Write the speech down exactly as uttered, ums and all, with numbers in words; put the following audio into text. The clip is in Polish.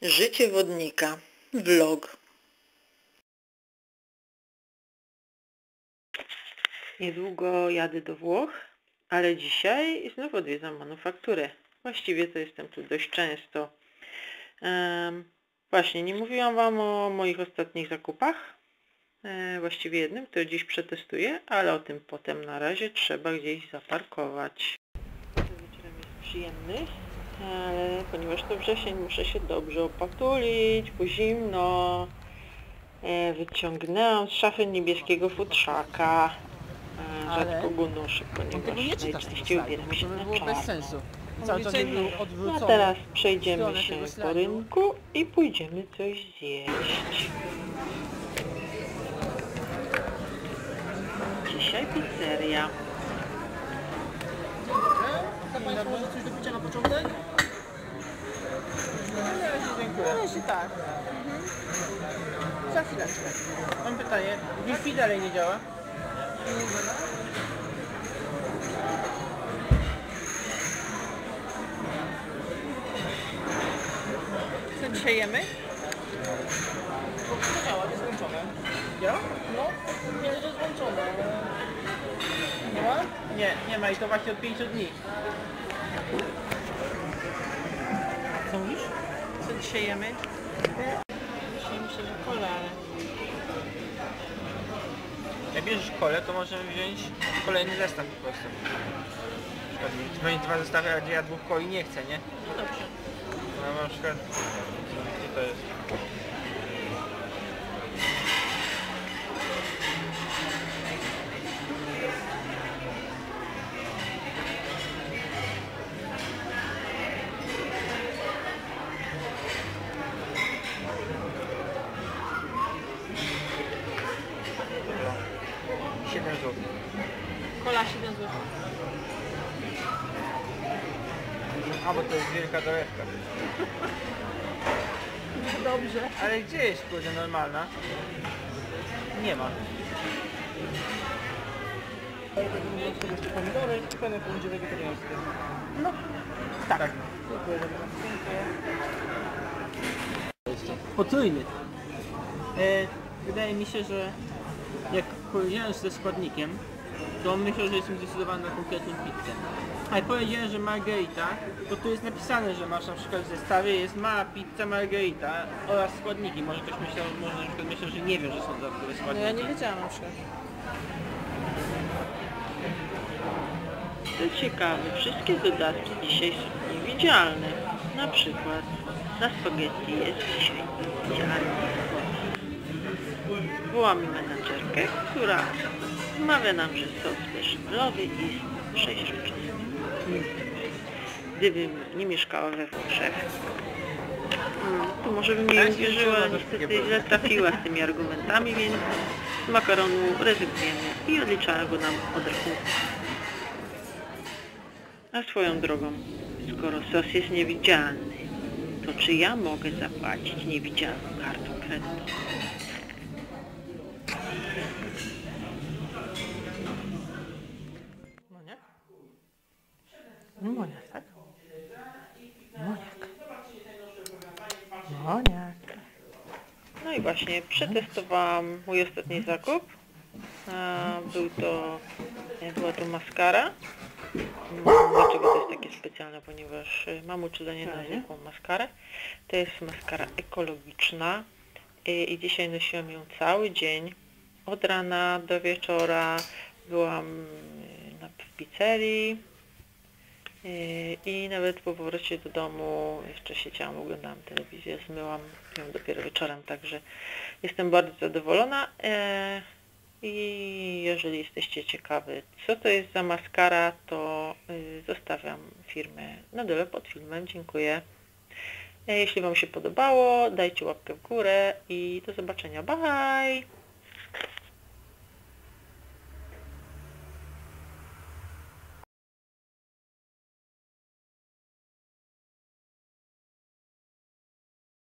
Życie wodnika. Vlog. Niedługo jadę do Włoch, ale dzisiaj znów odwiedzam manufakturę. Właściwie to jestem tu dość często. Um, właśnie, nie mówiłam Wam o moich ostatnich zakupach. E, właściwie jednym, który dziś przetestuję, ale o tym potem. Na razie trzeba gdzieś zaparkować. Wieczorem jest przyjemny, ale ponieważ to wrzesień, muszę się dobrze opatulić, bo zimno. E, wyciągnęłam z szafy niebieskiego futrzaka. E, rzadko go noszę, ponieważ najczęściej ubieram się na czarno. Bez sensu. Cały czas był odwrócony. A teraz przejdziemy się po rynku i pójdziemy coś zjeść. Dzisiaj pizzeria. Chce Państwo może coś do picia na początek? Dziękuję. No jeśli tak. Mhm. Za chwileczkę. Mam pytanie. Wi-Fi dalej nie działa? Co dzisiaj jemy? To działa, jest włączone. Ja? No, nie, że jest włączone. Nie ma? Nie, nie ma i to właśnie od pięciu dni. Co mówisz? Co dzisiaj jemy? Dzisiaj myślę, że kole, ale... Jak bierzesz kolę, to możemy wziąć kolejny zestaw po prostu. Na przykład mieć dwa zestawy, a gdzie ja dwóch coli nie chcę, nie? No dobrze. No na przykład... Co to jest? siedem złotych. Kola siedem złotych. A bo to jest wielka dolewka. Dobrze. Ale gdzie jest kurde normalna? Nie ma. Pomidory i pełne połączenie wegetariańskie. No, tak. Tak. Potrójny. E, wydaje mi się, że jak powiedziałem ze składnikiem, to myślę, że jestem zdecydowany na konkretną pizzę. A jak powiedziałem, że margherita, to tu jest napisane, że masz na przykład w zestawie jest mała pizza margherita oraz składniki. Może ktoś myślał, może na przykład myślał, że nie wie, że są dodatkowe No składniki. ja nie wiedziałam na przykład. To ciekawe, wszystkie dodatki dzisiaj są niewidzialne. Na przykład na spaghetti jest dzisiaj niewidzialny skład. Wołamy menadżerkę, która wmawia nam, że sos beszamalowy jest przeźroczysty. Gdybym nie mieszkała we Włoszech, hmm, to może bym nie uwierzyła, niestety źle trafiła z tymi argumentami, więc z makaronu rezygnujemy i odliczają go nam od rachunku. A swoją drogą, skoro sos jest niewidzialny, to czy ja mogę zapłacić niewidzialną kartą kredytu? Moniak? Moniak, tak? Moniak. Moniak. No i właśnie przetestowałam mój ostatni zakup. A, był to, była to maskara. Dlaczego to jest takie specjalne? Ponieważ mam uczulenie na zwykłą maskarę. To jest maskara ekologiczna i, i dzisiaj nosiłam ją cały dzień. Od rana do wieczora byłam na, w pizzerii i, i nawet po powrocie do domu jeszcze siedziałam, oglądałam telewizję, zmyłam ją dopiero wieczorem, także jestem bardzo zadowolona. E, I jeżeli jesteście ciekawi, co to jest za maskara, to y, zostawiam firmę na dole pod filmem. Dziękuję. Jeśli Wam się podobało, dajcie łapkę w górę i do zobaczenia. Bye!